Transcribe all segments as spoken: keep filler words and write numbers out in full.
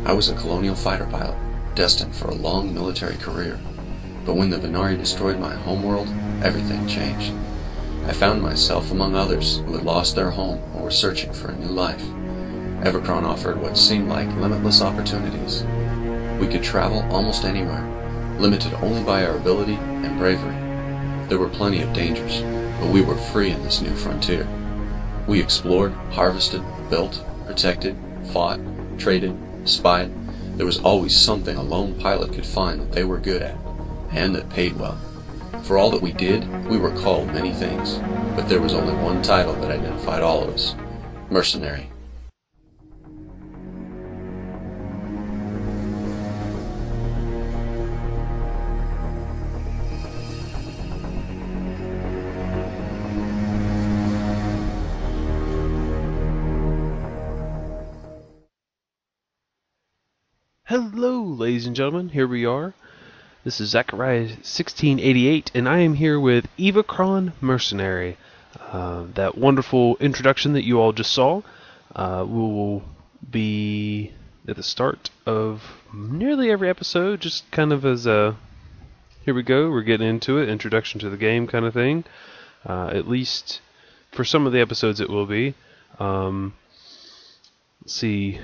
I was a colonial fighter pilot, destined for a long military career. But when the Venari destroyed my homeworld, everything changed. I found myself among others who had lost their home or were searching for a new life. Evochron offered what seemed like limitless opportunities. We could travel almost anywhere, limited only by our ability and bravery. There were plenty of dangers, but we were free in this new frontier. We explored, harvested, built, protected, fought, traded, spied. There was always something a lone pilot could find that they were good at, and that paid well. For all that we did, we were called many things, but there was only one title that identified all of us: Mercenary. Hello, ladies and gentlemen, here we are. This is Zachariah sixteen eighty-eight, and I am here with Evochron Mercenary. Uh, that wonderful introduction that you all just saw uh, will be at the start of nearly every episode, just kind of as a, here we go, we're getting into it, introduction to the game kind of thing. Uh, at least for some of the episodes it will be. Um, let's see...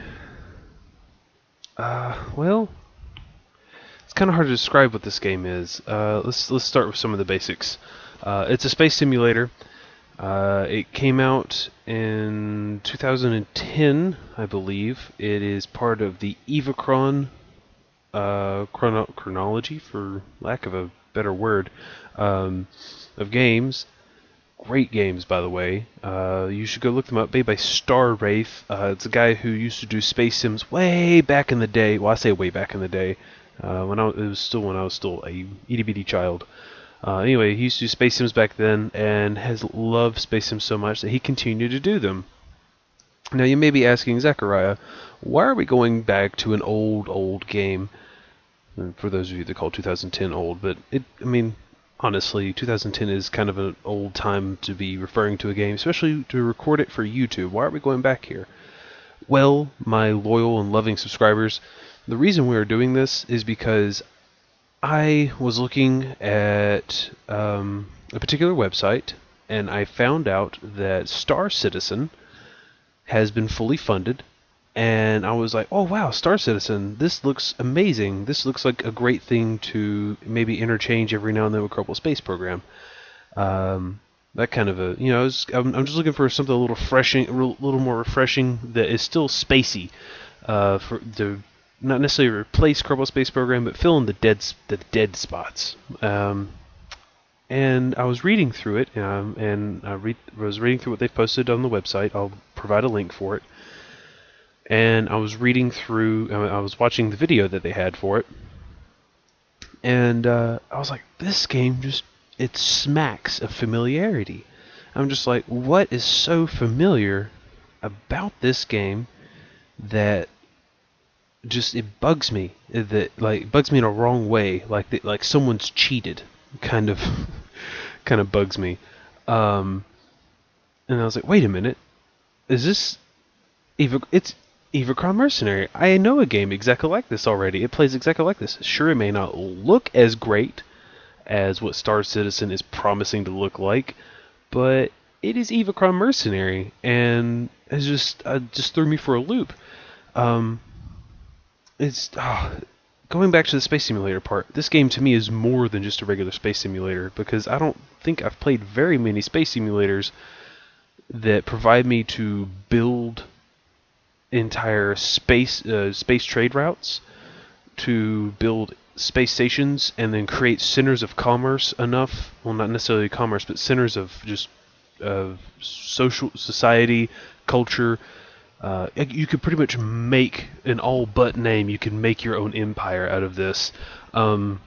Uh, well, it's kind of hard to describe what this game is. Uh, let's let's start with some of the basics. Uh, it's a space simulator. Uh, it came out in two thousand ten, I believe. It is part of the Evochron uh, chrono chronology, for lack of a better word, um, of games. Great games, by the way. Uh, you should go look them up. Made by Star Wraith. Uh, it's a guy who used to do space sims way back in the day. Well, I say way back in the day. Uh, when I, it was still when I was still a itty bitty child. Uh, anyway, he used to do space sims back then, and has loved space sims so much that he continued to do them. Now, you may be asking, Zachariah, why are we going back to an old, old game? And for those of you that call two thousand ten old, but it, I mean. Honestly, two thousand ten is kind of an old time to be referring to a game, especially to record it for YouTube. Why are we going back here? Well, my loyal and loving subscribers, the reason we are doing this is because I was looking at um, a particular website, and I found out that Star Citizen has been fully funded. And I was like, oh wow, Star Citizen, this looks amazing. This looks like a great thing to maybe interchange every now and then with Kerbal Space Program. Um, that kind of a, you know, I was, I'm, I'm just looking for something a little refreshing, a little more refreshing that is still spacey. Uh, for to not necessarily replace Kerbal Space Program, but fill in the dead the dead spots. Um, and I was reading through it, um, and I re was reading through what they posted on the website. I'll provide a link for it. And I was reading through, I was watching the video that they had for it, and uh, I was like, this game just, it smacks of familiarity. I'm just like, what is so familiar about this game that just, it bugs me, that like bugs me in a wrong way, like the, like someone's cheated, kind of, kind of bugs me. Um, and I was like, wait a minute, is this, Evo it's, Evochron Mercenary. I know a game exactly like this already. It plays exactly like this. Sure, it may not look as great as what Star Citizen is promising to look like, but it is Evochron Mercenary, and it just uh, just threw me for a loop. Um, it's oh, going back to the space simulator part. This game to me is more than just a regular space simulator, because I don't think I've played very many space simulators that provide me to build entire space uh, space trade routes, to build space stations, and then create centers of commerce enough, well, not necessarily commerce, but centers of just uh, social society, culture. Uh, you could pretty much make an all but name. You can make your own empire out of this. Um,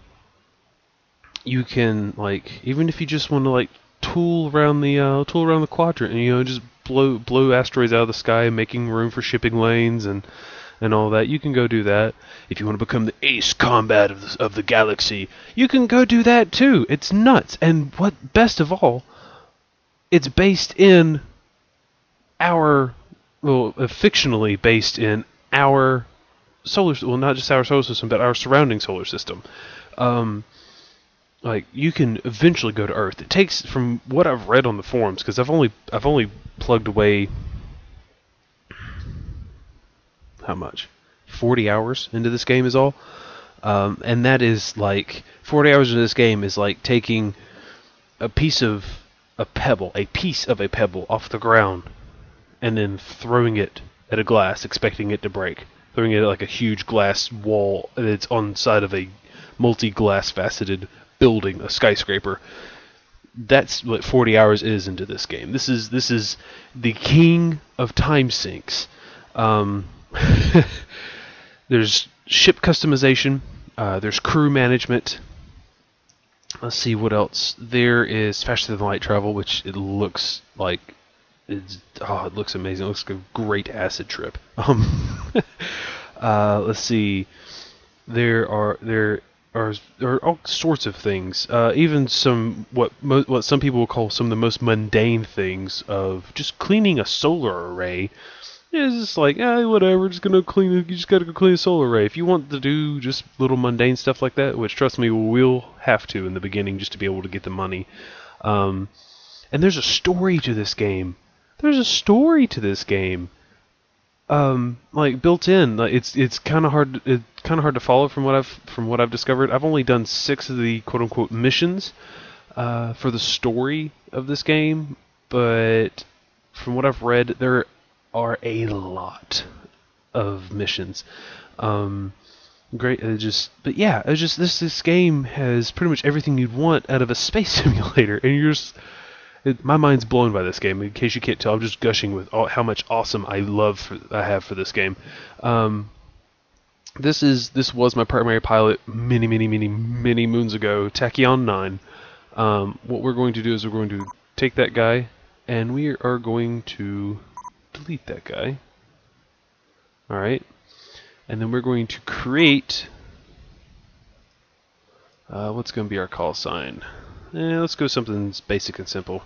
you can, like, even if you just want to like tool around the uh, tool around the quadrant, and you know, just blow blow asteroids out of the sky, making room for shipping lanes and and all that. You can go do that. If you want to become the ace combat of the, of the galaxy, you can go do that too. It's nuts. And what best of all, it's based in our, well, uh, fictionally based in our solar, well, not just our solar system, but our surrounding solar system. Um, like you can eventually go to Earth. It takes, from what I've read on the forums, because I've only I've only plugged away how much forty hours into this game is all, um, and that is like forty hours into this game is like taking a piece of a pebble, a piece of a pebble off the ground, and then throwing it at a glass, expecting it to break. Throwing it at like a huge glass wall that's on the side of a multi-glass faceted building, a skyscraper. That's what forty hours is into this game. This is this is the king of time sinks. Um, there's ship customization. Uh, there's crew management. Let's see what else. There is faster than light travel, which it looks like it's oh, it looks amazing. It looks like a great acid trip. Um, uh, let's see. There are there are there are all sorts of things. Uh, even some what mo- what some people will call some of the most mundane things of just cleaning a solar array. It's just like, eh, whatever, just gonna clean it, you just gotta go clean a solar array. If you want to do just little mundane stuff like that, which trust me, we'll have to in the beginning just to be able to get the money. Um, and there's a story to this game. There's a story to this game. Um, like built in. Like it's it's kind of hard. It's kind of hard to follow from what I've from what I've discovered. I've only done six of the quote unquote missions uh, for the story of this game, but from what I've read, there are a lot of missions. Um, great, it just, but yeah, it's just this this game has pretty much everything you'd want out of a space simulator, and you're just, it, my mind's blown by this game. In case you can't tell, I'm just gushing with all, how much awesome I love for, I have for this game. Um, this is this was my primary pilot many many many many moons ago, Tachyon nine. Um, what we're going to do is we're going to take that guy, and we are going to delete that guy. Alright. And then we're going to create uh, what's going to be our call sign? Eh, let's go something basic and simple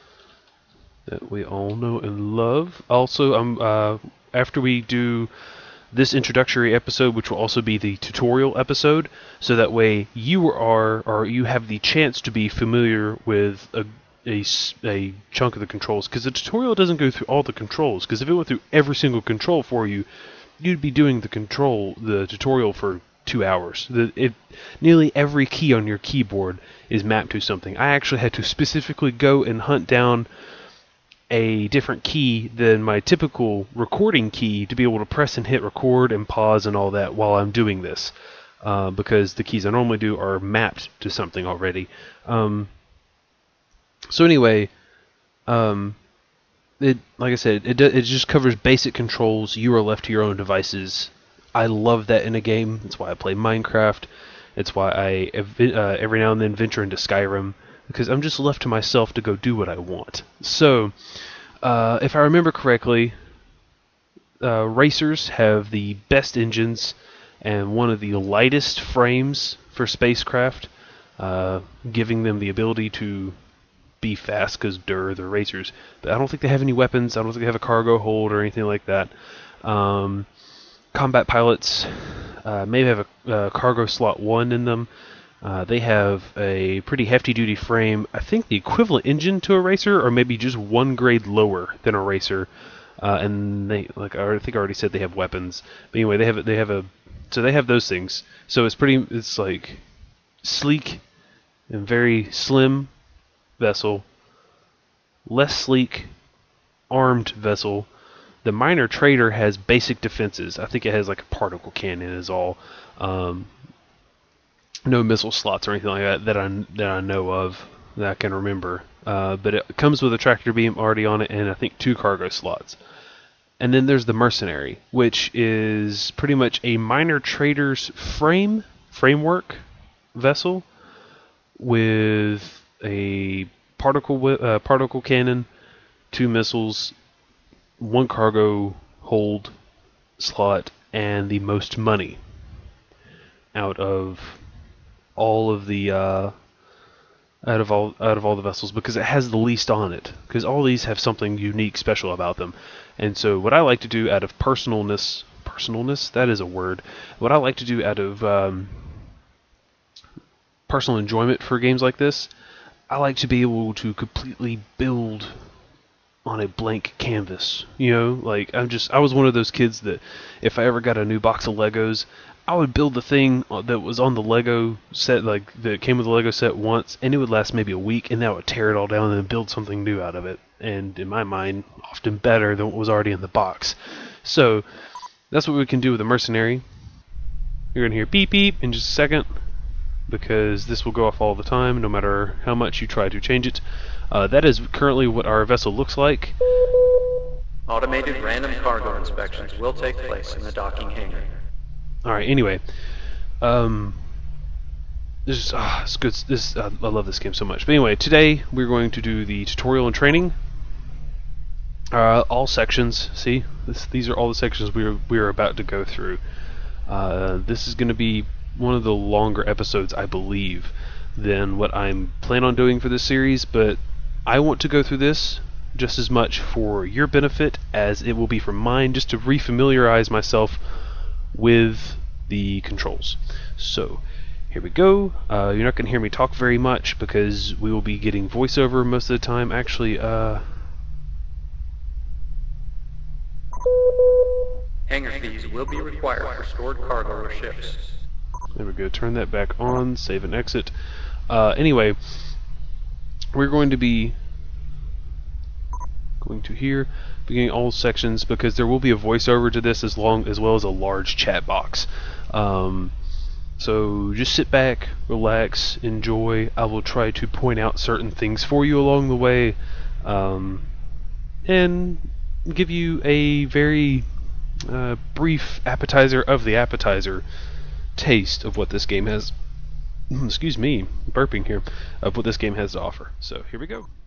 that we all know and love. Also, um, uh, after we do this introductory episode, which will also be the tutorial episode, so that way you are, or you have the chance to be familiar with a A, a chunk of the controls, because the tutorial doesn't go through all the controls, because if it went through every single control for you, you'd be doing the control the tutorial for two hours. The, it, nearly every key on your keyboard is mapped to something. I actually had to specifically go and hunt down a different key than my typical recording key to be able to press and hit record and pause and all that while I'm doing this, uh, because the keys I normally do are mapped to something already. Um, So anyway, um, it like I said, it it just covers basic controls. You are left to your own devices. I love that in a game. That's why I play Minecraft. It's why I uh, every now and then venture into Skyrim, because I'm just left to myself to go do what I want. So, uh, if I remember correctly, uh, racers have the best engines and one of the lightest frames for spacecraft, uh, giving them the ability to be fast, because dur, they're racers. But I don't think they have any weapons. I don't think they have a cargo hold or anything like that. Um, combat pilots uh, maybe have a, a cargo slot one in them. Uh, they have a pretty hefty duty frame. I think the equivalent engine to a racer, or maybe just one grade lower than a racer. Uh, and they, like I think I already said, they have weapons. But anyway, they have they have a so they have those things. So it's pretty. It's like sleek and very slim vessel, less sleek, armed vessel. The minor trader has basic defenses. I think it has like a particle cannon is all. Um, no missile slots or anything like that that I that I know of that I can remember. Uh, but it comes with a tractor beam already on it, and I think two cargo slots. And then there's the Mercenary, which is pretty much a minor trader's frame framework vessel with a particle uh, particle cannon, two missiles, one cargo hold slot, and the most money out of all of the uh, out of all out of all the vessels, because it has the least on it. Because all these have something unique, special about them. And so, what I like to do out of personalness, personalness. That is a word. What I like to do out of um, personal enjoyment for games like this, I like to be able to completely build on a blank canvas. You know, like I'm just I was one of those kids that if I ever got a new box of Legos, I would build the thing that was on the Lego set, like that came with the Lego set once, and it would last maybe a week, and then I would tear it all down and then build something new out of it. And in my mind, often better than what was already in the box. So that's what we can do with the Mercenary. You're going to hear beep beep in just a second, because this will go off all the time, no matter how much you try to change it. Uh, that is currently what our vessel looks like. Automated random cargo inspections will take place in the docking hangar. Alright, anyway. Um, this is, ah, it's good. This, uh, I love this game so much. But anyway, today we're going to do the tutorial and training. Uh, all sections, see? This, these are all the sections we are, we are about to go through. Uh, this is going to be one of the longer episodes, I believe, than what I'm planning on doing for this series, but I want to go through this just as much for your benefit as it will be for mine, just to refamiliarize myself with the controls. So here we go. Uh, you're not going to hear me talk very much because we will be getting voiceover most of the time. Actually, uh, hangar fees will be required for stored cargo or ships. There we go. Turn that back on. Save and exit. Uh, anyway, we're going to be going to here, beginning all sections, because there will be a voiceover to this as long as well as a large chat box. Um, so just sit back, relax, enjoy. I will try to point out certain things for you along the way, um, and give you a very uh, brief appetizer of the appetizer taste of what this game has. Excuse me, burping here. Of what this game has to offer. So here we go.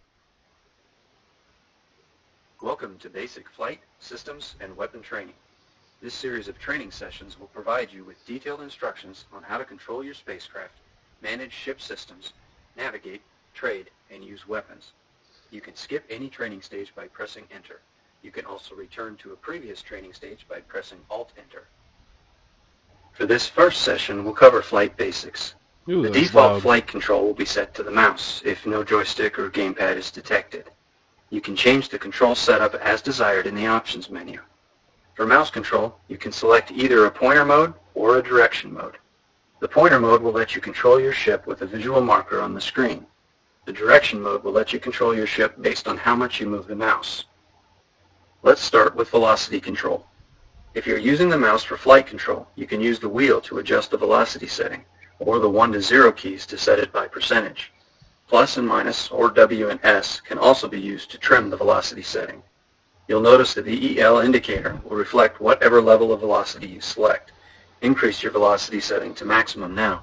Welcome to Basic Flight, Systems, and Weapon Training. This series of training sessions will provide you with detailed instructions on how to control your spacecraft, manage ship systems, navigate, trade, and use weapons. You can skip any training stage by pressing Enter. You can also return to a previous training stage by pressing Alt-Enter. For this first session, we'll cover flight basics. Ooh, the that's default loud. flight control will be set to the mouse if no joystick or gamepad is detected. You can change the control setup as desired in the options menu. For mouse control, you can select either a pointer mode or a direction mode. The pointer mode will let you control your ship with a visual marker on the screen. The direction mode will let you control your ship based on how much you move the mouse. Let's start with velocity control. If you're using the mouse for flight control, you can use the wheel to adjust the velocity setting, or the one to zero keys to set it by percentage. Plus and minus, or W and S, can also be used to trim the velocity setting. You'll notice the V E L indicator will reflect whatever level of velocity you select. Increase your velocity setting to maximum now.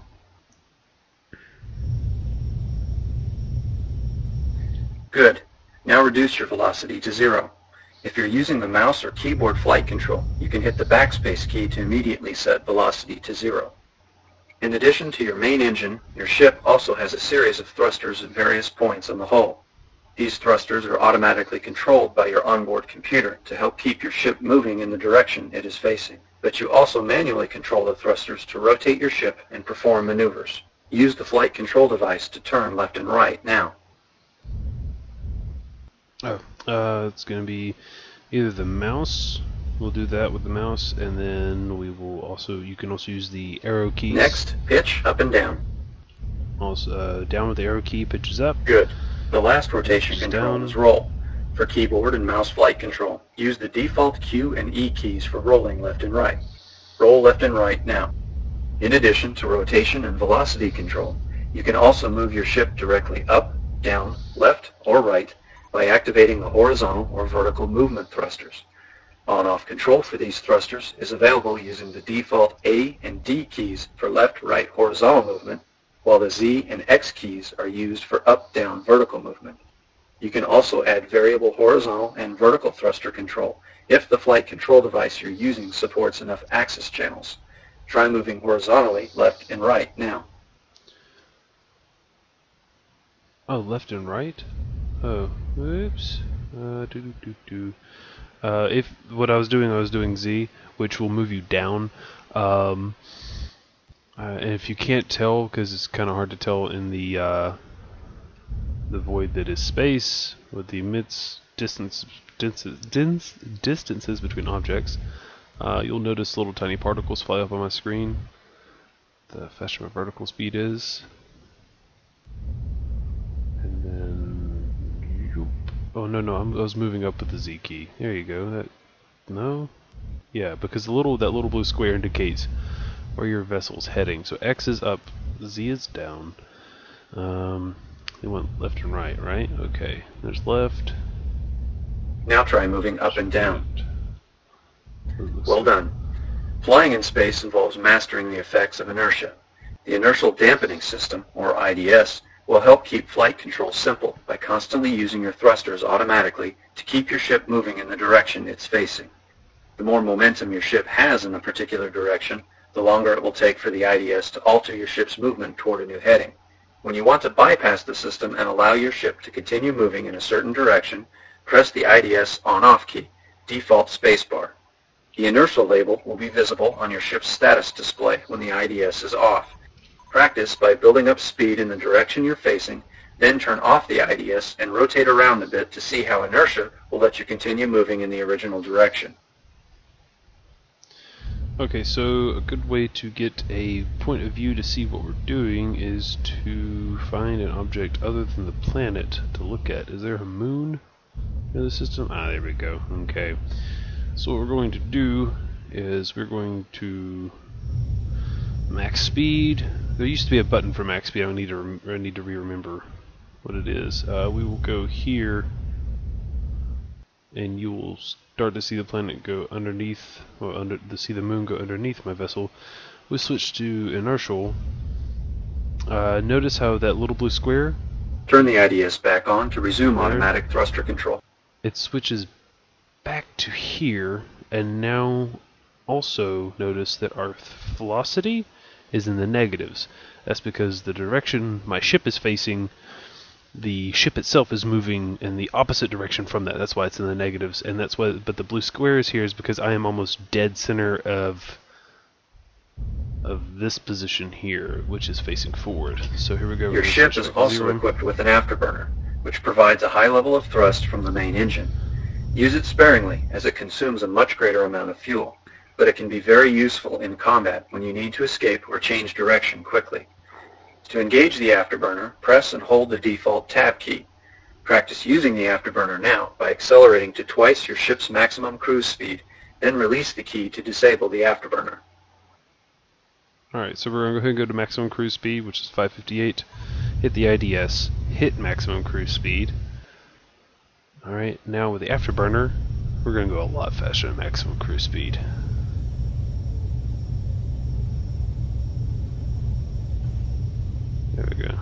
Good. Now reduce your velocity to zero. If you're using the mouse or keyboard flight control, you can hit the backspace key to immediately set velocity to zero. In addition to your main engine, your ship also has a series of thrusters at various points on the hull. These thrusters are automatically controlled by your onboard computer to help keep your ship moving in the direction it is facing. But you also manually control the thrusters to rotate your ship and perform maneuvers. Use the flight control device to turn left and right now. Oh, uh, it's going to be either the mouse. We'll do that with the mouse, and then we will also. You can also use the arrow keys. Next, pitch up and down. Also, uh, down with the arrow key, pitches up. Good. The last rotation Pitches control down. is roll. For keyboard and mouse flight control, use the default Q and E keys for rolling left and right. Roll left and right now. In addition to rotation and velocity control, you can also move your ship directly up, down, left, or right by activating the horizontal or vertical movement thrusters. On-off control for these thrusters is available using the default A and D keys for left-right horizontal movement, while the Z and X keys are used for up-down vertical movement. You can also add variable horizontal and vertical thruster control if the flight control device you're using supports enough axis channels. Try moving horizontally left and right now. Oh, left and right? Oh, oops. Uh, do do do do. Uh, if what I was doing, I was doing Z. which will move you down. Um, uh, and if you can't tell, because it's kind of hard to tell in the uh, the void that is space with the immense distance, distance distances between objects, uh, you'll notice little tiny particles fly up on my screen. The faster my vertical speed is. And then, oh no no, I'm, I was moving up with the Z key. There you go. That no, yeah, because the little that little blue square indicates where your vessel's heading. So X is up, Z is down. Um, they went left and right, right? Okay. There's left. Now try moving up and down. Well done. Flying in space involves mastering the effects of inertia. The inertial dampening system, or I D S, will help keep flight control simple by constantly using your thrusters automatically to keep your ship moving in the direction it's facing. The more momentum your ship has in a particular direction, the longer it will take for the I D S to alter your ship's movement toward a new heading. When you want to bypass the system and allow your ship to continue moving in a certain direction, press the I D S on-off key, default spacebar. The inertial label will be visible on your ship's status display when the I D S is off. Practice by building up speed in the direction you're facing, then turn off the I D S and rotate around a bit to see how inertia will let you continue moving in the original direction. Okay, so a good way to get a point of view to see what we're doing is to find an object other than the planet to look at. Is there a moon in the system? Ah, there we go. Okay. So what we're going to do is we're going to max speed. There used to be a button for max speed. I need to I need to re-remember what it is. Uh, we will go here, and you will start to see the planet go underneath, or under to see the moon go underneath my vessel. We switch to inertial. Uh, notice how that little blue square. Turn the I D S back on to resume automatic thruster control. It switches back to here, and now also notice that our velocity is in the negatives. That's because the direction my ship is facing, the ship itself is moving in the opposite direction from that. That's why it's in the negatives, and that's why. But the blue squares here is because I am almost dead center of of this position here, which is facing forward. So here we go. Your ship is also zero. equipped with an afterburner, which provides a high level of thrust from the main engine. Use it sparingly, as it consumes a much greater amount of fuel, but it can be very useful in combat when you need to escape or change direction quickly. To engage the afterburner, press and hold the default tab key. Practice using the afterburner now by accelerating to twice your ship's maximum cruise speed, then release the key to disable the afterburner. Alright, so we're going to go ahead and go to maximum cruise speed, which is five fifty-eight. Hit the I D S, hit maximum cruise speed. Alright, now with the afterburner, we're going to go a lot faster than maximum cruise speed. There we go.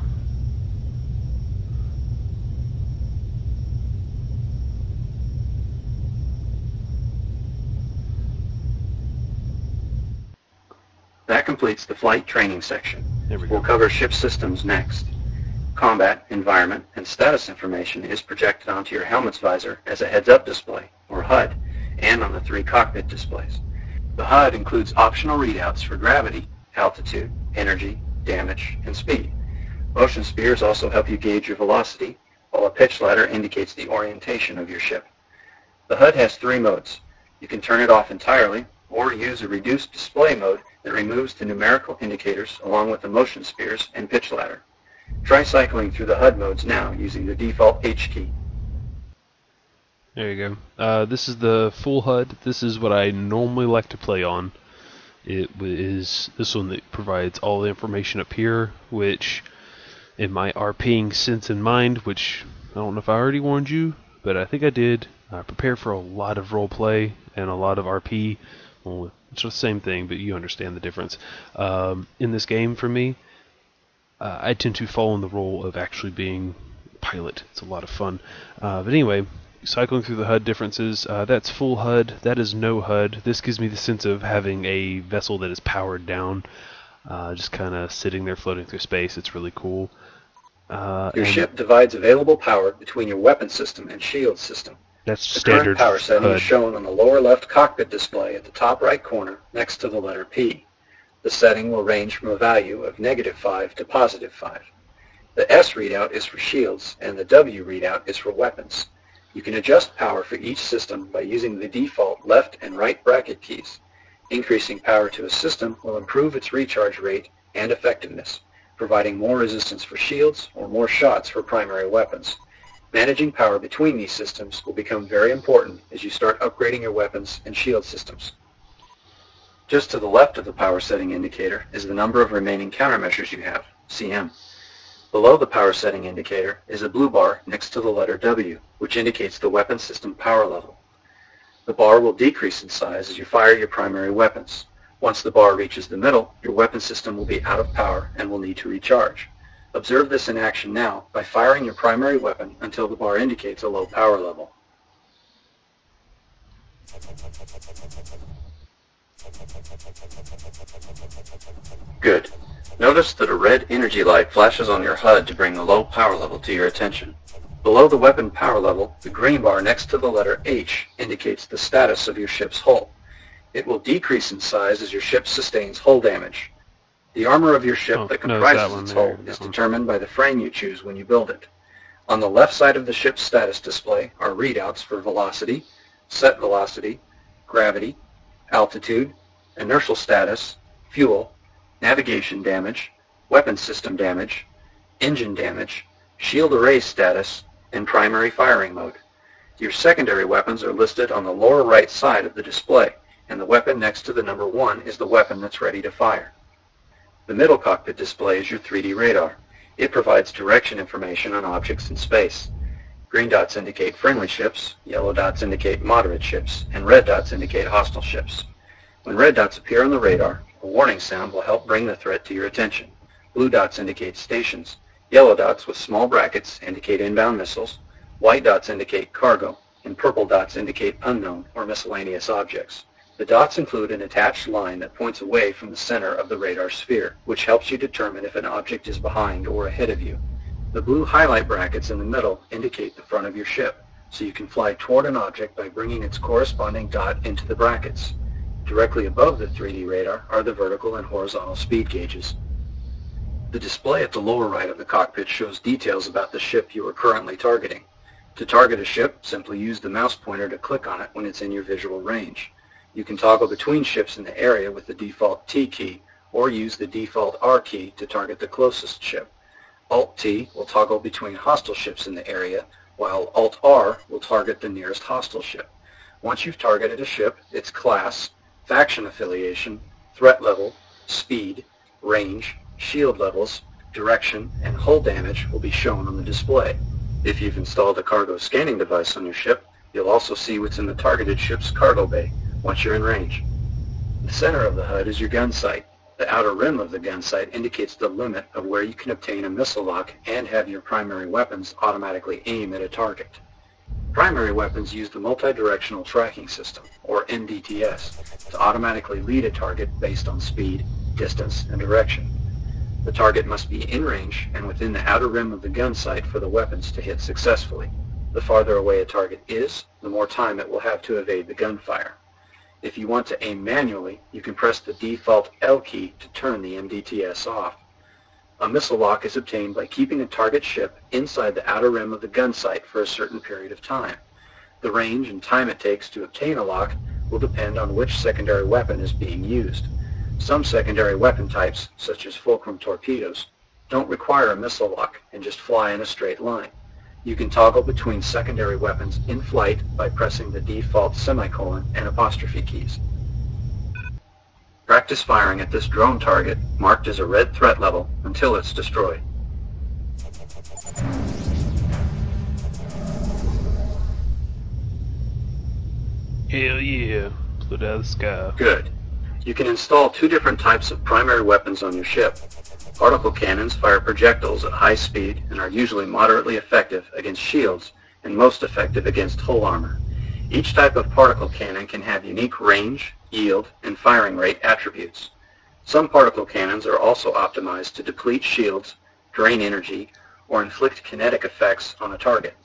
That completes the flight training section. There we go. We'll cover ship systems next. Combat, environment, and status information is projected onto your helmet's visor as a heads-up display, or H U D, and on the three cockpit displays. The H U D includes optional readouts for gravity, altitude, energy, damage, and speed. Motion spheres also help you gauge your velocity, while a pitch ladder indicates the orientation of your ship. The H U D has three modes. You can turn it off entirely, or use a reduced display mode that removes the numerical indicators along with the motion spheres and pitch ladder. Try cycling through the H U D modes now using the default H key. There you go. Uh, this is the full H U D. This is what I normally like to play on. It is this one that provides all the information up here, which in my RPing sense in mind, which I don't know if I already warned you, but I think I did. I prepare for a lot of roleplay and a lot of R P. Well, it's the same thing, but you understand the difference. Um, in this game, for me, uh, I tend to fall in the role of actually being a pilot. It's a lot of fun. Uh, but anyway, cycling through the H U D differences, uh, that's full H U D, that is no H U D. This gives me the sense of having a vessel that is powered down, uh, just kind of sitting there floating through space. It's really cool. Uh, your ship divides available power between your weapon system and shield system. That's The standard current power setting H U D. is shown on the lower left cockpit display at the top right corner next to the letter P. The setting will range from a value of negative five to positive five. The S readout is for shields, and the W readout is for weapons. You can adjust power for each system by using the default left and right bracket keys. Increasing power to a system will improve its recharge rate and effectiveness, providing more resistance for shields or more shots for primary weapons. Managing power between these systems will become very important as you start upgrading your weapons and shield systems. Just to the left of the power setting indicator is the number of remaining countermeasures you have, C M. Below the power setting indicator is a blue bar next to the letter W, which indicates the weapon system power level. The bar will decrease in size as you fire your primary weapons. Once the bar reaches the middle, your weapon system will be out of power and will need to recharge. Observe this in action now by firing your primary weapon until the bar indicates a low power level. Good. Notice that a red energy light flashes on your H U D to bring the low power level to your attention. Below the weapon power level, the green bar next to the letter H indicates the status of your ship's hull. It will decrease in size as your ship sustains hull damage. The armor of your ship Oh, that no, comprises that one its there, hull that is one. determined by the frame you choose when you build it. On the left side of the ship's status display are readouts for velocity, set velocity, gravity, altitude, inertial status, fuel, navigation damage, weapon system damage, engine damage, shield array status, and primary firing mode. Your secondary weapons are listed on the lower right side of the display, and the weapon next to the number one is the weapon that's ready to fire. The middle cockpit display is your three D radar. It provides direction information on objects in space. Green dots indicate friendly ships, yellow dots indicate moderate ships, and red dots indicate hostile ships. When red dots appear on the radar, a warning sound will help bring the threat to your attention. Blue dots indicate stations. Yellow dots with small brackets indicate inbound missiles. White dots indicate cargo, and purple dots indicate unknown or miscellaneous objects. The dots include an attached line that points away from the center of the radar sphere, which helps you determine if an object is behind or ahead of you. The blue highlight brackets in the middle indicate the front of your ship, so you can fly toward an object by bringing its corresponding dot into the brackets. Directly above the three D radar are the vertical and horizontal speed gauges. The display at the lower right of the cockpit shows details about the ship you are currently targeting. To target a ship, simply use the mouse pointer to click on it when it's in your visual range. You can toggle between ships in the area with the default T key, or use the default R key to target the closest ship. Alt-T will toggle between hostile ships in the area, while Alt-R will target the nearest hostile ship. Once you've targeted a ship, its class, faction affiliation, threat level, speed, range, shield levels, direction, and hull damage will be shown on the display. If you've installed a cargo scanning device on your ship, you'll also see what's in the targeted ship's cargo bay once you're in range. The center of the H U D is your gun sight. The outer rim of the gun sight indicates the limit of where you can obtain a missile lock and have your primary weapons automatically aim at a target. Primary weapons use the multi-directional tracking system, or M D T S, to automatically lead a target based on speed, distance, and direction. The target must be in range and within the outer rim of the gun sight for the weapons to hit successfully. The farther away a target is, the more time it will have to evade the gunfire. If you want to aim manually, you can press the default L key to turn the M D T S off. A missile lock is obtained by keeping a target ship inside the outer rim of the gun sight for a certain period of time. The range and time it takes to obtain a lock will depend on which secondary weapon is being used. Some secondary weapon types, such as fulcrum torpedoes, don't require a missile lock and just fly in a straight line. You can toggle between secondary weapons in flight by pressing the default semicolon and apostrophe keys. Practice firing at this drone target, marked as a red threat level, until it's destroyed. Hell yeah. Blew it out of the sky. Good. You can install two different types of primary weapons on your ship. Particle cannons fire projectiles at high speed and are usually moderately effective against shields and most effective against hull armor. Each type of particle cannon can have unique range, yield, and firing rate attributes. Some particle cannons are also optimized to deplete shields, drain energy, or inflict kinetic effects on a target.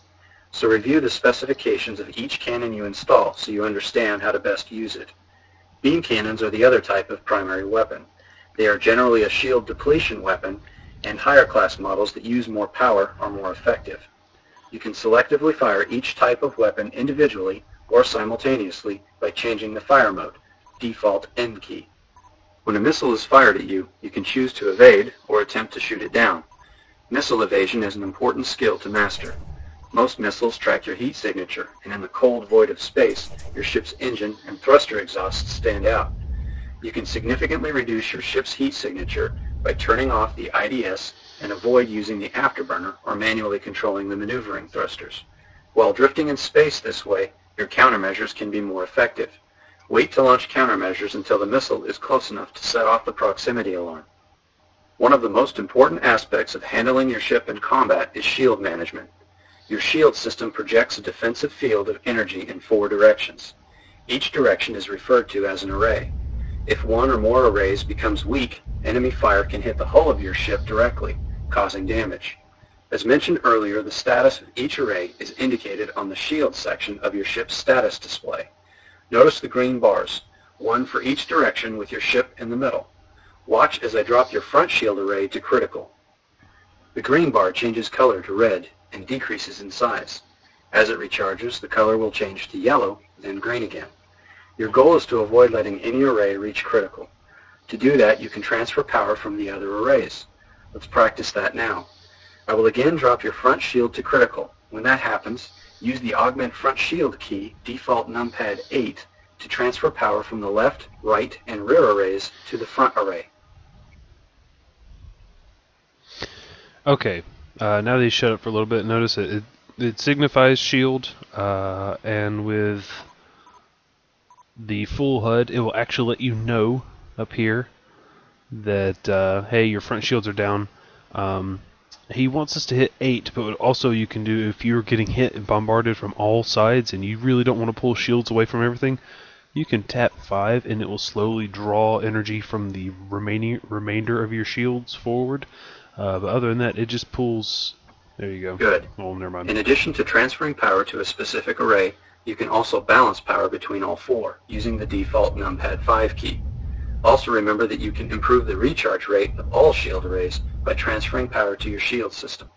so review the specifications of each cannon you install so you understand how to best use it. Beam cannons are the other type of primary weapon. They are generally a shield depletion weapon, and higher class models that use more power are more effective. You can selectively fire each type of weapon individually or simultaneously by changing the fire mode, default N key. When a missile is fired at you, you can choose to evade or attempt to shoot it down. Missile evasion is an important skill to master. Most missiles track your heat signature, and in the cold void of space, your ship's engine and thruster exhausts stand out. You can significantly reduce your ship's heat signature by turning off the I D S and avoid using the afterburner or manually controlling the maneuvering thrusters. While drifting in space this way, your countermeasures can be more effective. Wait to launch countermeasures until the missile is close enough to set off the proximity alarm. One of the most important aspects of handling your ship in combat is shield management. Your shield system projects a defensive field of energy in four directions. Each direction is referred to as an array. If one or more arrays becomes weak, enemy fire can hit the hull of your ship directly, causing damage. As mentioned earlier, the status of each array is indicated on the shield section of your ship's status display. Notice the green bars, one for each direction with your ship in the middle. Watch as I drop your front shield array to critical. The green bar changes color to red and decreases in size. As it recharges, the color will change to yellow, then green again. Your goal is to avoid letting any array reach critical. To do that, you can transfer power from the other arrays. Let's practice that now. I will again drop your front shield to critical. When that happens, use the Augment Front Shield key, default numpad eight, to transfer power from the left, right, and rear arrays to the front array. Okay, uh, now that you shut up for a little bit, notice it, it, it signifies shield, uh, and with the full H U D, it will actually let you know up here that, uh, hey, your front shields are down. Um, he wants us to hit eight, but also you can do, if you're getting hit and bombarded from all sides and you really don't want to pull shields away from everything, you can tap five and it will slowly draw energy from the remaining remainder of your shields forward. Uh, but other than that, it just pulls. There you go. Good. Oh, never mind. In addition to transferring power to a specific array, you can also balance power between all four using the default numpad five key. Also remember that you can improve the recharge rate of all shield arrays by transferring power to your shield system.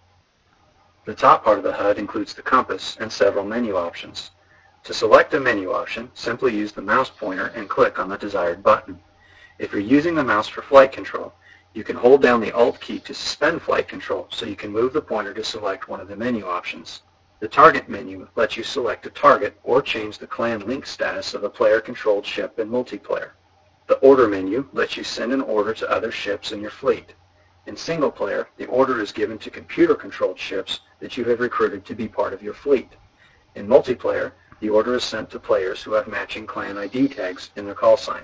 The top part of the H U D includes the compass and several menu options. To select a menu option, simply use the mouse pointer and click on the desired button. If you're using the mouse for flight control, you can hold down the Alt key to suspend flight control so you can move the pointer to select one of the menu options. The target menu lets you select a target or change the clan link status of a player-controlled ship in multiplayer. The order menu lets you send an order to other ships in your fleet. In single player, the order is given to computer-controlled ships that you have recruited to be part of your fleet. In multiplayer, the order is sent to players who have matching clan I D tags in their call sign.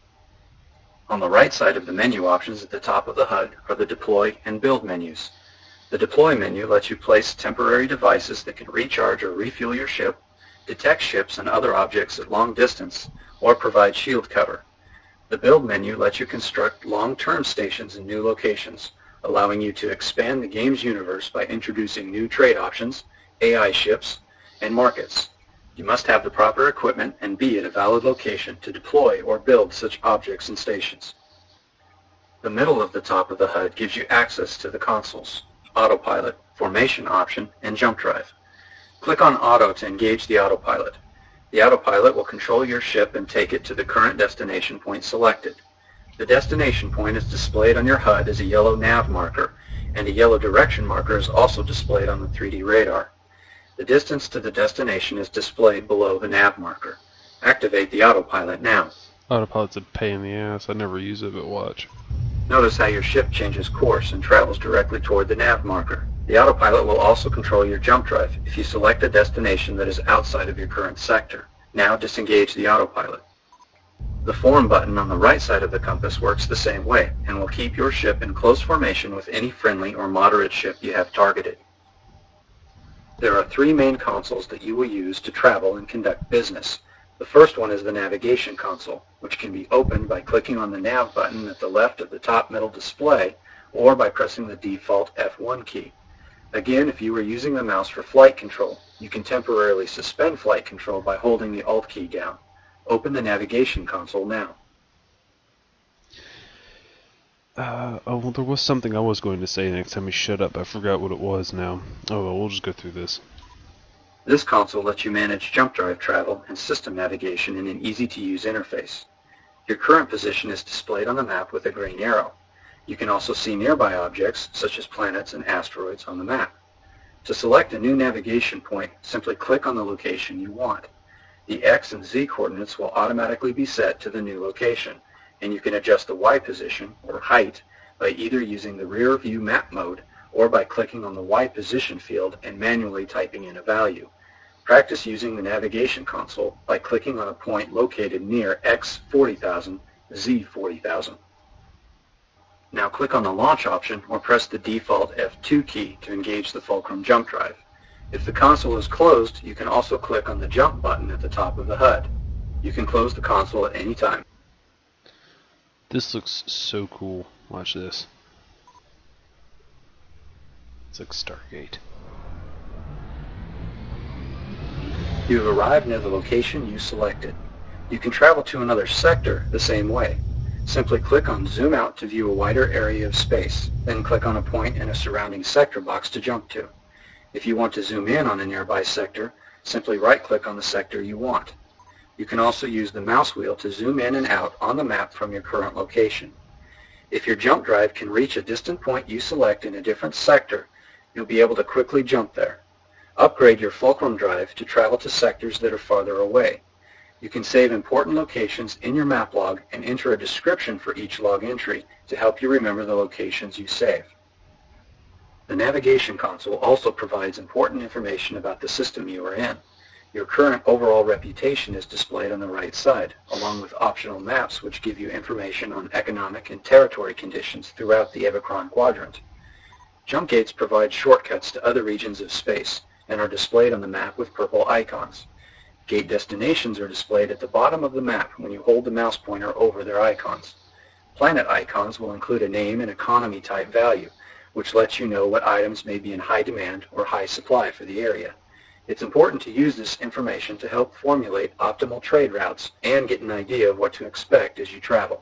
On the right side of the menu options at the top of the H U D are the Deploy and Build menus. The Deploy menu lets you place temporary devices that can recharge or refuel your ship, detect ships and other objects at long distance, or provide shield cover. The Build menu lets you construct long-term stations in new locations, allowing you to expand the game's universe by introducing new trade options, A I ships, and markets. You must have the proper equipment and be at a valid location to deploy or build such objects and stations. The middle of the top of the H U D gives you access to the consoles, autopilot, formation option, and jump drive. Click on Auto to engage the autopilot. The autopilot will control your ship and take it to the current destination point selected. The destination point is displayed on your H U D as a yellow nav marker, and a yellow direction marker is also displayed on the three D radar. The distance to the destination is displayed below the nav marker. Activate the autopilot now. Autopilot's a pain in the ass. I never use it, but watch. Notice how your ship changes course and travels directly toward the nav marker. The autopilot will also control your jump drive if you select a destination that is outside of your current sector. Now disengage the autopilot. The Form button on the right side of the compass works the same way and will keep your ship in close formation with any friendly or moderate ship you have targeted. There are three main consoles that you will use to travel and conduct business. The first one is the navigation console, which can be opened by clicking on the nav button at the left of the top middle display or by pressing the default F one key. Again, if you are using the mouse for flight control, you can temporarily suspend flight control by holding the Alt key down. Open the navigation console now. Uh, oh, well, there was something I was going to say next time you shut up. I forgot what it was now. Oh, well, we'll just go through this. This console lets you manage jump drive travel and system navigation in an easy-to-use interface. Your current position is displayed on the map with a green arrow. You can also see nearby objects, such as planets and asteroids, on the map. To select a new navigation point, simply click on the location you want. The X and Z coordinates will automatically be set to the new location, and you can adjust the Y position, or height, by either using the rear view map mode or by clicking on the Y position field and manually typing in a value. Practice using the navigation console by clicking on a point located near X forty thousand, Z forty thousand. Now click on the launch option or press the default F two key to engage the fulcrum jump drive. If the console is closed, you can also click on the jump button at the top of the H U D. You can close the console at any time. This looks so cool. Watch this. It's like Stargate. You have arrived near the location you selected. You can travel to another sector the same way. Simply click on Zoom Out to view a wider area of space, then click on a point in a surrounding sector box to jump to. If you want to zoom in on a nearby sector, simply right-click on the sector you want. You can also use the mouse wheel to zoom in and out on the map from your current location. If your jump drive can reach a distant point you select in a different sector, you'll be able to quickly jump there. Upgrade your fulcrum drive to travel to sectors that are farther away. You can save important locations in your map log and enter a description for each log entry to help you remember the locations you save. The navigation console also provides important information about the system you are in. Your current overall reputation is displayed on the right side, along with optional maps which give you information on economic and territory conditions throughout the Evochron Quadrant. Jump gates provide shortcuts to other regions of space and are displayed on the map with purple icons. Gate destinations are displayed at the bottom of the map when you hold the mouse pointer over their icons. Planet icons will include a name and economy type value, which lets you know what items may be in high demand or high supply for the area. It's important to use this information to help formulate optimal trade routes and get an idea of what to expect as you travel.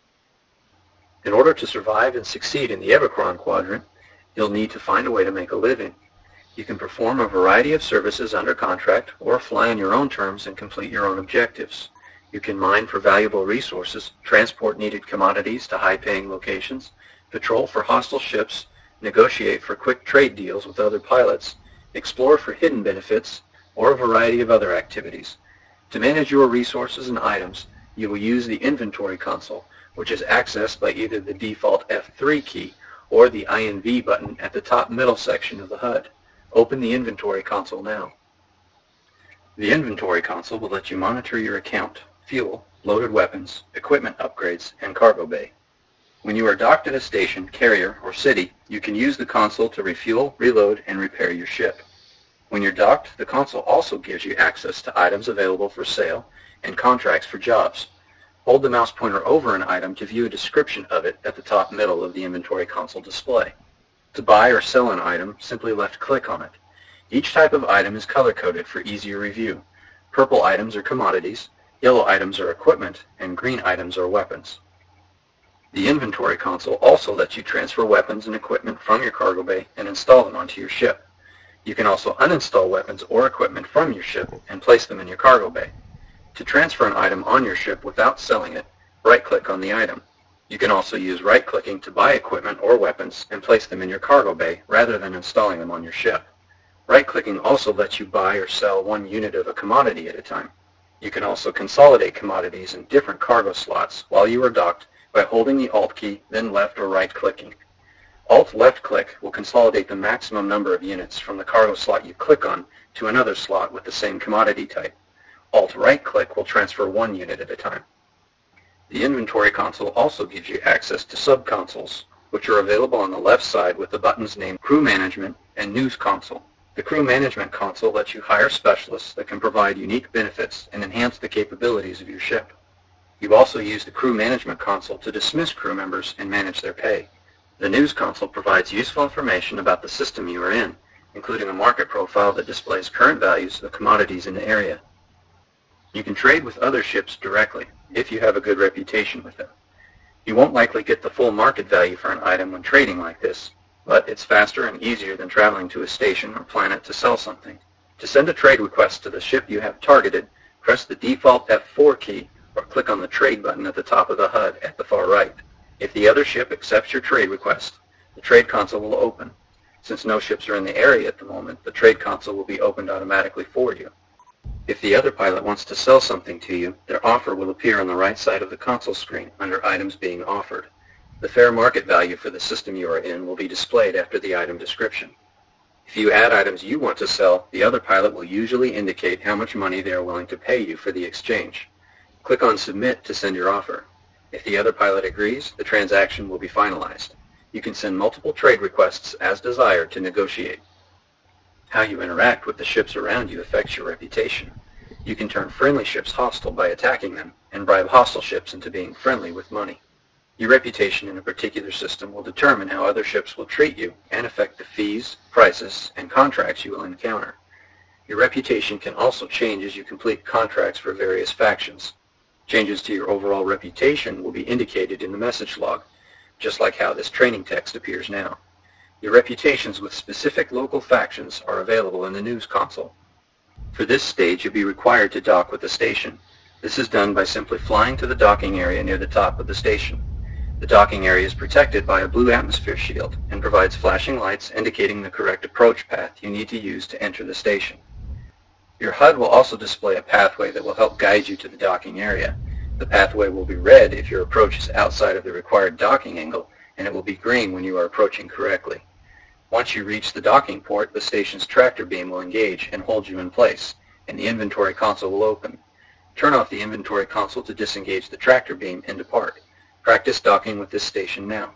In order to survive and succeed in the Evochron Quadrant, you'll need to find a way to make a living. You can perform a variety of services under contract or fly on your own terms and complete your own objectives. You can mine for valuable resources, transport needed commodities to high-paying locations, patrol for hostile ships, negotiate for quick trade deals with other pilots, explore for hidden benefits, or a variety of other activities. To manage your resources and items, you will use the inventory console, which is accessed by either the default F three key or the I N V button at the top middle section of the H U D. Open the inventory console now. The inventory console will let you monitor your account, fuel, loaded weapons, equipment upgrades, and cargo bay. When you are docked at a station, carrier, or city, you can use the console to refuel, reload, and repair your ship. When you're docked, the console also gives you access to items available for sale and contracts for jobs. Hold the mouse pointer over an item to view a description of it at the top middle of the inventory console display. To buy or sell an item, simply left-click on it. Each type of item is color-coded for easier review. Purple items are commodities, yellow items are equipment, and green items are weapons. The inventory console also lets you transfer weapons and equipment from your cargo bay and install them onto your ship. You can also uninstall weapons or equipment from your ship and place them in your cargo bay. To transfer an item on your ship without selling it, right-click on the item. You can also use right-clicking to buy equipment or weapons and place them in your cargo bay rather than installing them on your ship. Right-clicking also lets you buy or sell one unit of a commodity at a time. You can also consolidate commodities in different cargo slots while you are docked by holding the Alt key, then left or right clicking. Alt left click will consolidate the maximum number of units from the cargo slot you click on to another slot with the same commodity type. Alt right click will transfer one unit at a time. The inventory console also gives you access to sub-consoles, which are available on the left side with the buttons named Crew Management and News Console. The Crew Management console lets you hire specialists that can provide unique benefits and enhance the capabilities of your ship. You also use the Crew Management console to dismiss crew members and manage their pay. The News console provides useful information about the system you are in, including a market profile that displays current values of commodities in the area. You can trade with other ships directly, if you have a good reputation with them. You won't likely get the full market value for an item when trading like this, but it's faster and easier than traveling to a station or planet to sell something. To send a trade request to the ship you have targeted, press the default F four key or click on the trade button at the top of the H U D at the far right. If the other ship accepts your trade request, the trade console will open. Since no ships are in the area at the moment, the trade console will be opened automatically for you. If the other pilot wants to sell something to you, their offer will appear on the right side of the console screen under Items Being Offered. The fair market value for the system you are in will be displayed after the item description. If you add items you want to sell, the other pilot will usually indicate how much money they are willing to pay you for the exchange. Click on Submit to send your offer. If the other pilot agrees, the transaction will be finalized. You can send multiple trade requests as desired to negotiate. How you interact with the ships around you affects your reputation. You can turn friendly ships hostile by attacking them, and bribe hostile ships into being friendly with money. Your reputation in a particular system will determine how other ships will treat you and affect the fees, prices, and contracts you will encounter. Your reputation can also change as you complete contracts for various factions. Changes to your overall reputation will be indicated in the message log, just like how this training text appears now. Your reputations with specific local factions are available in the news console. For this stage, you'll be required to dock with the station. This is done by simply flying to the docking area near the top of the station. The docking area is protected by a blue atmosphere shield and provides flashing lights indicating the correct approach path you need to use to enter the station. Your H U D will also display a pathway that will help guide you to the docking area. The pathway will be red if your approach is outside of the required docking angle, and it will be green when you are approaching correctly. Once you reach the docking port, the station's tractor beam will engage and hold you in place, and the inventory console will open. Turn off the inventory console to disengage the tractor beam and depart. Practice docking with this station now.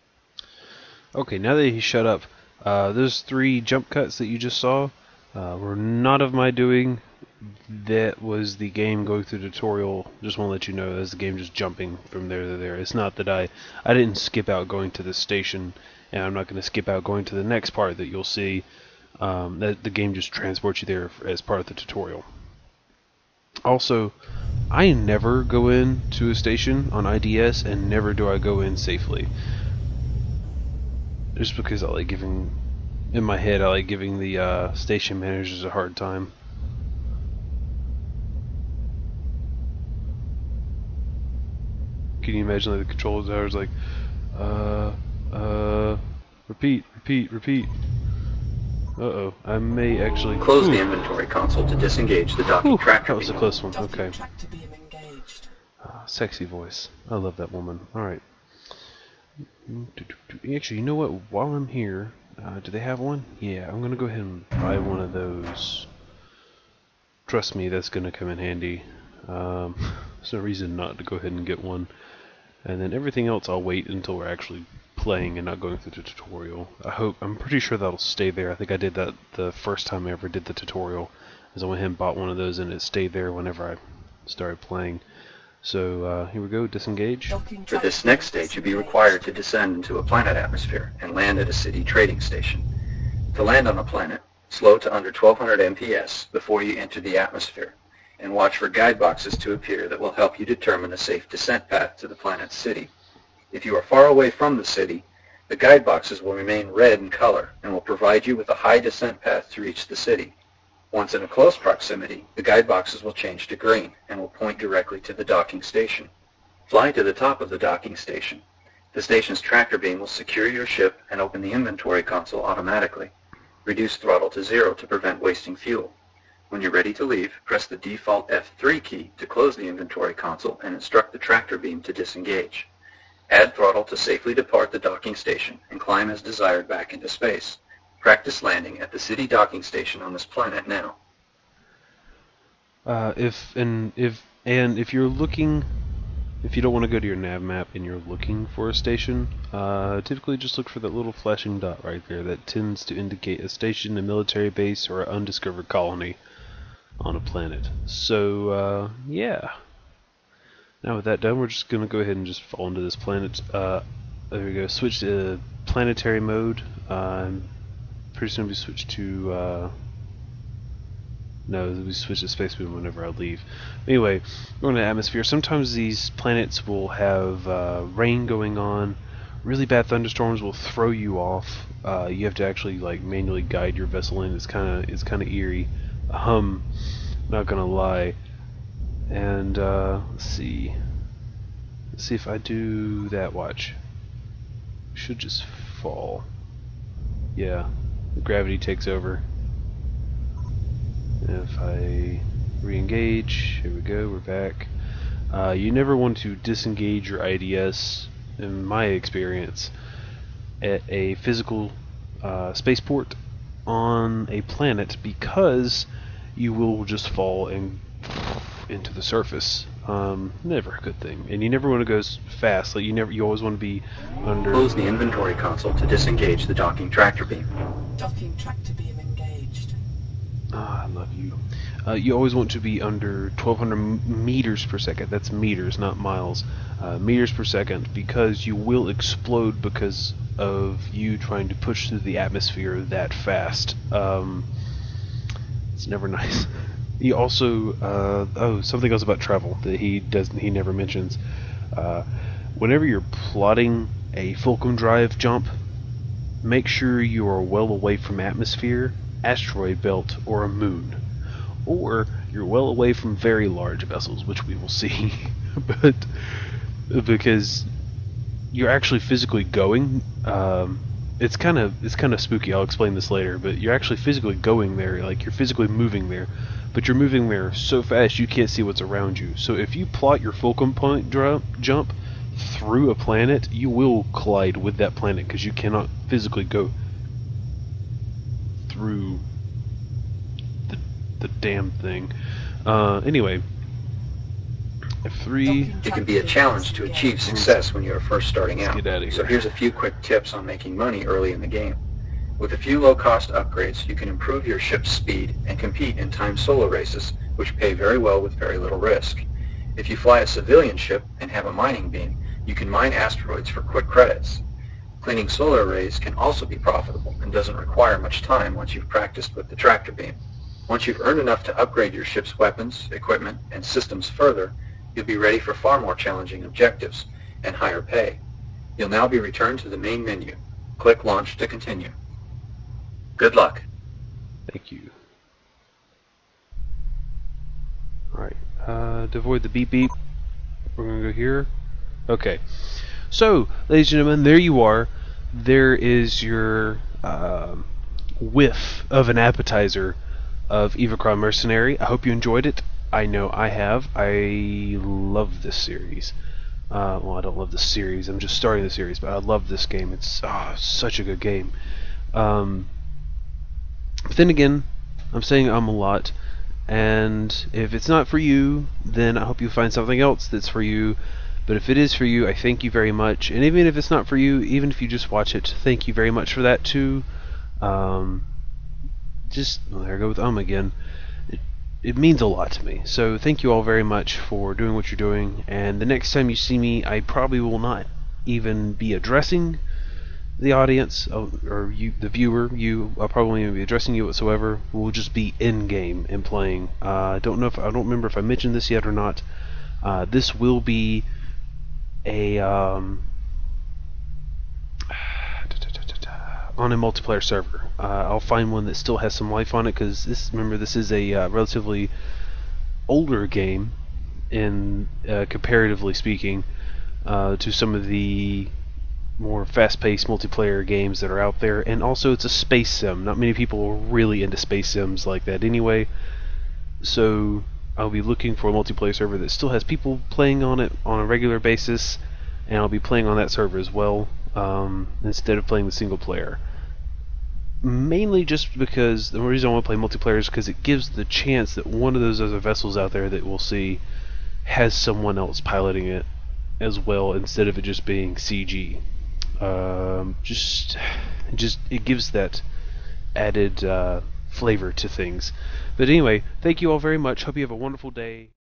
Okay, now that he shut up, uh, those three jump cuts that you just saw uh, were not of my doing. That was the game going through the tutorial. Just want to let you know, that's the game just jumping from there to there. It's not that I, I didn't skip out going to the station, and I'm not going to skip out going to the next part that you'll see. Um, that the game just transports you there as part of the tutorial. Also, I never go in to a station on I D S, and never do I go in safely. Just because I like giving, in my head, I like giving the uh, station managers a hard time. Can you imagine like the control towers like, uh, uh, repeat, repeat, repeat. Uh-oh, I may actually... Close Ooh. the inventory console to disengage the docking Ooh, tractor that was a beam. close one, okay. Uh, sexy voice. I love that woman. Alright. Actually, you know what? While I'm here, uh, do they have one? Yeah, I'm gonna go ahead and buy one of those. Trust me, that's gonna come in handy. Um, there's no reason not to go ahead and get one. And then everything else I'll wait until we're actually playing and not going through the tutorial. I hope, I'm pretty sure that'll stay there. I think I did that the first time I ever did the tutorial, is I went ahead and bought one of those and it stayed there whenever I started playing. So uh, here we go, disengage. For this next stage, you'll be required to descend into a planet atmosphere and land at a city trading station. To land on a planet, slow to under twelve hundred M P S before you enter the atmosphere, and watch for guide boxes to appear that will help you determine a safe descent path to the planet's city. If you are far away from the city, the guide boxes will remain red in color and will provide you with a high descent path to reach the city. Once in a close proximity, the guide boxes will change to green and will point directly to the docking station. Fly to the top of the docking station. The station's tractor beam will secure your ship and open the inventory console automatically. Reduce throttle to zero to prevent wasting fuel. When you're ready to leave, press the default F three key to close the inventory console and instruct the tractor beam to disengage. Add throttle to safely depart the docking station and climb as desired back into space. Practice landing at the city docking station on this planet now. Uh, if and if and if you're looking, if you don't want to go to your nav map and you're looking for a station, uh, typically just look for that little flashing dot right there. That tends to indicate a station, a military base, or an undiscovered colony on a planet. So uh, yeah. Now with that done, we're just going to go ahead and just fall into this planet. Uh, there we go. Switch to planetary mode. Uh, I'm pretty soon we switch to, uh, no, we switch to space boom whenever I leave. Anyway, going to atmosphere. Sometimes these planets will have uh, rain going on. Really bad thunderstorms will throw you off. Uh, you have to actually like manually guide your vessel in. It's kind of it's kind of eerie. Um, not gonna lie. And uh, let's see. Let's see if I do that. Watch. Should just fall. Yeah, the gravity takes over. If I re-engage, here we go. We're back. Uh, you never want to disengage your I D S, in my experience, at a physical uh, spaceport on a planet, because you will just fall and into the surface. Um, never a good thing. And you never want to go s- fast. Like you never, you always want to be under. Close the inventory console to disengage the docking tractor beam. Docking tractor beam engaged. Ah, I love you. Uh, you always want to be under twelve hundred m- meters per second. That's meters, not miles. Uh, meters per second, because you will explode because of you trying to push through the atmosphere that fast. Um, it's never nice. He also, uh, oh, something else about travel that he doesn't, he never mentions. Uh, whenever you're plotting a Fulcrum drive jump, make sure you are well away from atmosphere, asteroid belt, or a moon. Or you're well away from very large vessels, which we will see. But because you're actually physically going, um, it's kind of it's kind of spooky. I'll explain this later. But you're actually physically going there, like you're physically moving there. But you're moving there so fast you can't see what's around you. So if you plot your Fulcrum point dr- jump through a planet, you will collide with that planet because you cannot physically go through the the damn thing. Uh, anyway, F three. It can be a challenge to achieve success when you are first starting out. Get out of So here. here's a few quick tips on making money early in the game. With a few low-cost upgrades, you can improve your ship's speed and compete in timed solo races, which pay very well with very little risk. If you fly a civilian ship and have a mining beam, you can mine asteroids for quick credits. Cleaning solar arrays can also be profitable and doesn't require much time once you've practiced with the tractor beam. Once you've earned enough to upgrade your ship's weapons, equipment, and systems further, you'll be ready for far more challenging objectives and higher pay. You'll now be returned to the main menu. Click Launch to continue. Good luck. Thank you. Alright, uh, to avoid the beep beep, we're going to go here. Okay. So, ladies and gentlemen, there you are. There is your um whiff of an appetizer of Evochron Mercenary. I hope you enjoyed it. I know I have. I love this series. Uh, well, I don't love this series. I'm just starting the series, but I love this game. It's oh, such a good game. Um... But then again, I'm saying I'm a lot, and if it's not for you, then I hope you find something else that's for you. But if it is for you, I thank you very much. And even if it's not for you, even if you just watch it, thank you very much for that too. Um, just, well, there I go with um again. It, it means a lot to me. So thank you all very much for doing what you're doing. And the next time you see me, I probably will not even be addressing the audience, or you, the viewer, you, I'll probably won't even be addressing you whatsoever. We'll just be in game and playing. Uh, I don't know if I don't remember if I mentioned this yet or not. Uh, this will be a um, on a multiplayer server. Uh, I'll find one that still has some life on it, because this, remember, this is a uh, relatively older game, in uh, comparatively speaking, uh, to some of the more fast-paced multiplayer games that are out there. And also it's a space sim. Not many people are really into space sims like that anyway, so I'll be looking for a multiplayer server that still has people playing on it on a regular basis, and I'll be playing on that server as well, um, instead of playing the single player. Mainly just because the reason I want to play multiplayer is because it gives the chance that one of those other vessels out there that we'll see has someone else piloting it as well, instead of it just being C G. Um, just, just it gives that added uh, flavor to things. But anyway, thank you all very much. Hope you have a wonderful day.